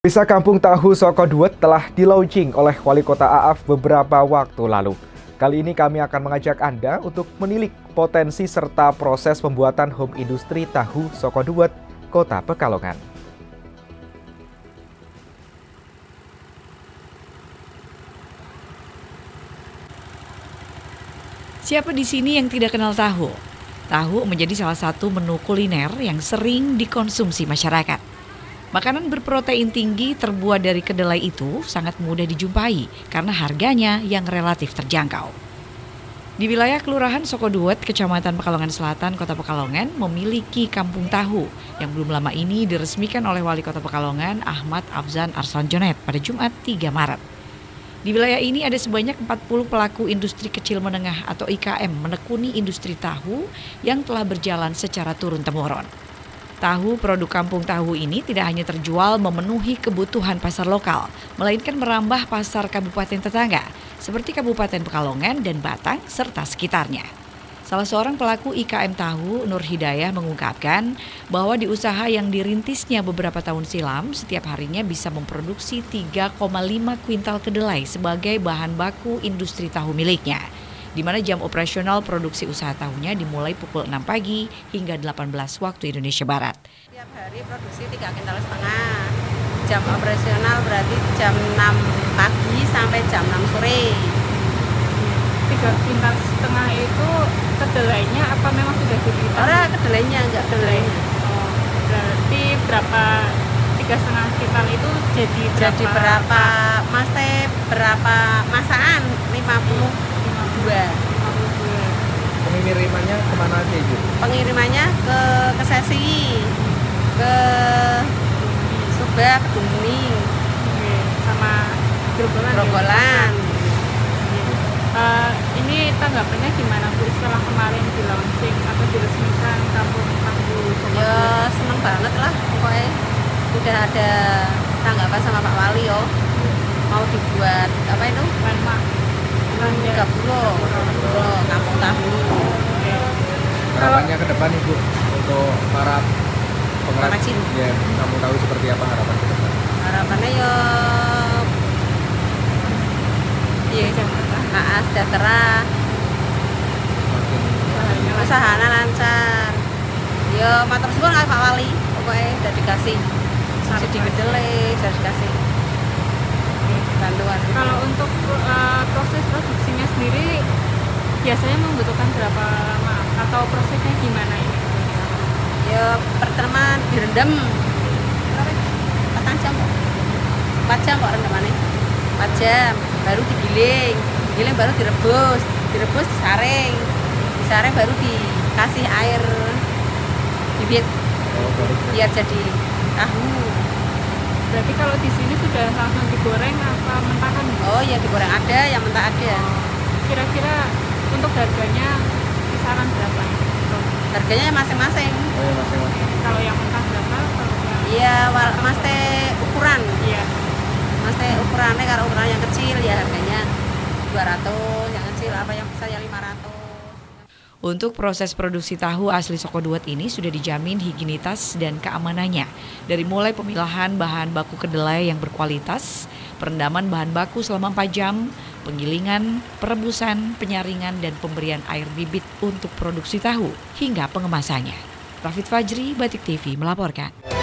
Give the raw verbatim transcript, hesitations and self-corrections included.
Desa Kampung Tahu Sokoduet telah di-launching oleh Wali Kota A A F beberapa waktu lalu. Kali ini kami akan mengajak Anda untuk menilik potensi serta proses pembuatan home industri tahu Sokoduet, Kota Pekalongan. Siapa di sini yang tidak kenal tahu? Tahu menjadi salah satu menu kuliner yang sering dikonsumsi masyarakat. Makanan berprotein tinggi terbuat dari kedelai itu sangat mudah dijumpai karena harganya yang relatif terjangkau. Di wilayah Kelurahan Sokoduet, Kecamatan Pekalongan Selatan, Kota Pekalongan memiliki kampung tahu yang belum lama ini diresmikan oleh Wali Kota Pekalongan Ahmad Afzan Arslanjonet pada Jumat tiga Maret. Di wilayah ini ada sebanyak empat puluh pelaku industri kecil menengah atau I K M menekuni industri tahu yang telah berjalan secara turun-temurun. Tahu produk kampung tahu ini tidak hanya terjual memenuhi kebutuhan pasar lokal, melainkan merambah pasar kabupaten tetangga, seperti Kabupaten Pekalongan dan Batang serta sekitarnya. Salah seorang pelaku I K M tahu, Nur Hidayah, mengungkapkan bahwa di usaha yang dirintisnya beberapa tahun silam, setiap harinya bisa memproduksi tiga koma lima kuintal kedelai sebagai bahan baku industri tahu miliknya, di mana jam operasional produksi usaha tahunya dimulai pukul enam pagi hingga delapan belas waktu Indonesia Barat. Tiap hari produksi tiga kuintal setengah. Jam operasional berarti jam enam pagi sampai jam enam sore. tiga kuintal setengah itu kedelainya apa memang sudah dibeli? Ora, kedelainya enggak kedelai. Oh, berarti berapa tiga setengah kuintal itu jadi berapa? Jadi berapa mas teh berapa masaan? lima puluh dua. Pengirimannya kemana aja, Ibu? Pengirimannya ke ke Sesi, ke Subak, ke Duming, sama Groggolan. Groggolan. Uh, ini tanggapannya gimana Bu setelah kemarin di launching atau diresmikan kampung tahu Sokoduet? Ya seneng banget lah pokoknya. Udah ada tanggapan sama Pak Wali yo. Mau dibuat apa itu? Landmark. Tiga puluh, kampung tahu. Harapannya ke depan, Ibu, untuk para Pengrajin. ya, kampung tahu seperti apa harapan ke depan? Harapannya ya iya nah, sejahtera, usahanya lancar. Ya matur suwun Pak Wali, pokoknya udah dikasih subsidi kedelai, udah dikasih bantuan. Kalau untuk uh, proses produksinya sendiri biasanya membutuhkan berapa lama atau prosesnya gimana ini? Ya pertama direndam empat jam kok. empat jam kok rendamannya. empat jam baru digiling. Digiling baru direbus. Direbus disaring. Disaring baru dikasih air bibit. Biar jadi tahu. Berarti kalau di sini sudah langsung digoreng apa mentahan? Oh ya digoreng ada, yang mentah ada. Kira-kira untuk harganya kisaran berapa? Harganya masing-masing. Oh ya, masing-masing. Kalau yang mentah berapa? Kalau yang Iya, mas teh ukuran. Iya. Mas teh ukurannya kalau ukuran yang kecil ya harganya dua ratus, yang kecil apa yang besar ya lima ratus. Untuk proses produksi tahu asli Sokoduet ini sudah dijamin higienitas dan keamanannya. Dari mulai pemilahan bahan baku kedelai yang berkualitas, perendaman bahan baku selama empat jam, penggilingan, perebusan, penyaringan, dan pemberian air bibit untuk produksi tahu, hingga pengemasannya. Rafid Fajri, Batik T V melaporkan.